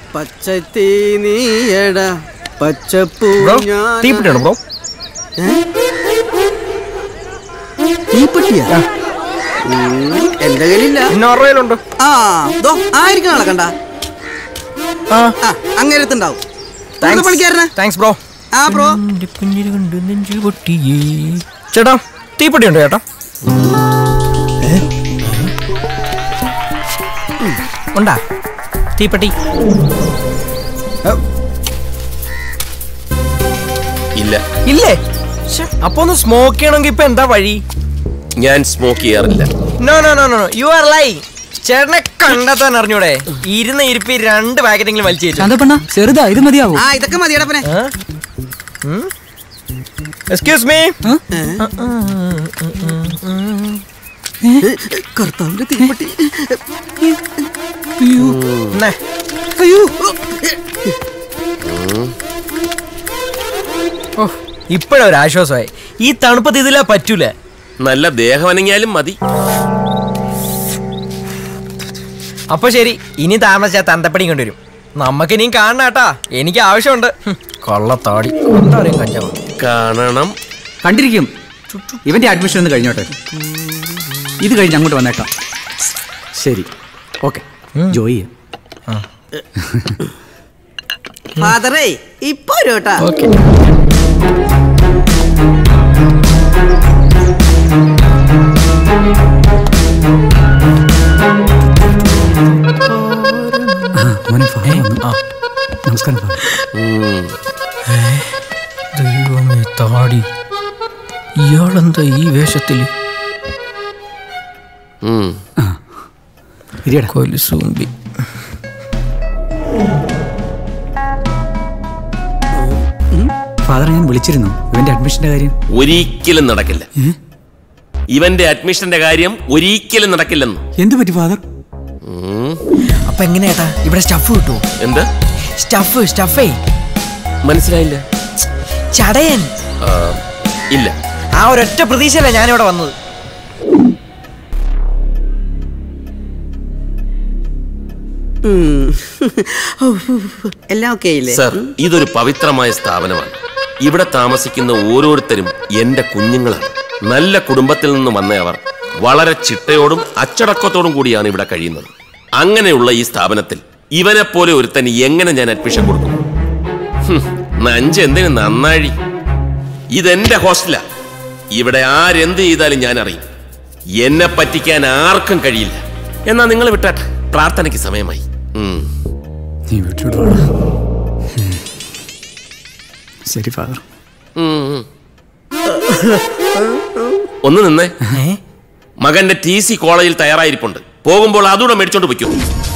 പച്ചത്തീനിയട പച്ചപ്പൂ തീപ്പെട്ടിയാണോ bro? തീപ്പെട്ടിയാ എന്റെ കയ്യിലില്ല. നോർവേയിലുണ്ട്. ആയിരിക്കും നടക്കണ്ട. അങ്ങേരത്തുണ്ടാവും. Thanks bro. ബ്രോ ചേട്ടാ തീപ്പെട്ടി ഉണ്ടോ ചേട്ടാ? ഉണ്ടാ തീപ്പെട്ടി? ഇല്ല. ഇല്ലേ? അപ്പൊ ഒന്ന് സ്മോക്ക് ചെയ്യണമെങ്കിൽ ഇപ്പൊ എന്താ വഴി? ഞാൻ സ്മോക്ക് ചെയ്യാറില്ല. No no no no you are lie. ചേട്ടനെ കണ്ടെത്താൻ അറിഞ്ഞൂടെ? ഇരുന്ന ഇരിപ്പി 2 പാക്കറ്റെങ്കിലും വലിച്ചു ചെറുതാ, ഇത് മതിയാവോ? ഇതൊക്കെ മതിയടപ്പനെ. Excuse me. കർത്താവിന്റെ തീപ്പെട്ടി. ഇപ്പോഴൊരാശ്വാസമായി. ഈ തണുപ്പത്ത് ഇതിലാ പറ്റൂല. നല്ല ദേഹം അനങ്ങിയാലും മതി. അപ്പൊ ശരി, ഇനി താമസിച്ചാ തന്തപ്പടി കൊണ്ടുവരും. നമുക്കിനിയും കാണാട്ടാ, എനിക്ക് ആവശ്യമുണ്ട്. കൊള്ളത്താടി കാണണം. കണ്ടിരിക്കും. ഇവന്റെ അഡ്മിഷൻ ഒന്ന് കഴിഞ്ഞോട്ടെ. ഇത് കഴിഞ്ഞ് അങ്ങോട്ട് വന്നേക്കാം. ശരി, ഓക്കെ. ജോയി ഫാദറേ ഇപ്പൊ വരൂട്ടാ. ഓക്കെ. നമസ്കാരം. ദൈവമേ താടി, ഇയാളെന്താ ഈ വേഷത്തില്? കൊലുസൂമ്പി. ഫാദർ ഞാൻ വിളിച്ചിരുന്നു. ഇവന്റെ അഡ്മിഷന്റെ കാര്യം ഒരിക്കലും നടക്കില്ല. ഇവന്റെ അഡ്മിഷന്റെ കാര്യം ഒരിക്കലും നടക്കില്ലെന്ന്. എന്ത് പറ്റി ഫാദർ? അപ്പൊ എങ്ങനെയാട്ടാ ഇവിടെ സ്റ്റഫ് കിട്ടുമോ? എന്താ സ്റ്റഫേ? മനസ്സിലായില്ല. ചടയൻ. ഇല്ല. ആ ഒരൊറ്റ പ്രതീക്ഷയല്ല ഞാനിവിടെ വന്നത്. എല്ലാം ഓക്കേ അല്ലേ സർ? ഇതൊരു പവിത്രമായ സ്ഥാപനമാണ്. ഇവിടെ താമസിക്കുന്ന ഓരോരുത്തരും എന്റെ കുഞ്ഞുങ്ങളാണ്. നല്ല കുടുംബത്തിൽ നിന്ന് വന്നവർ വളരെ ചിട്ടയോടും അച്ചടക്കത്തോടും കൂടിയാണ് ഇവിടെ കഴിയുന്നത്. അങ്ങനെയുള്ള ഈ സ്ഥാപനത്തിൽ ഇവനെ പോലെ ഒരുത്തൻ എങ്ങനെ ഞാൻ അഡ്മിഷൻ കൊടുക്കും? നഞ്ച് എന്തിന് നന്നാഴി. ഇതെന്റെ ഹോസ്റ്റലാ. ഇവിടെ ആരെന്ത് ചെയ്താലും ഞാൻ അറിയും. എന്നെ പറ്റിക്കാൻ ആർക്കും കഴിയില്ല. എന്നാ നിങ്ങൾ വിട്ടാട്ടെ, പ്രാർത്ഥനയ്ക്ക് സമയമായി. ശരി ഫാദർ. ഒന്ന് നിന്നേ. മകന്റെ TC കോളേജിൽ തയ്യാറായിരിപ്പുണ്ട്. പോകുമ്പോൾ അതുകൂടെ മേടിച്ചോണ്ട് വയ്ക്കൂ.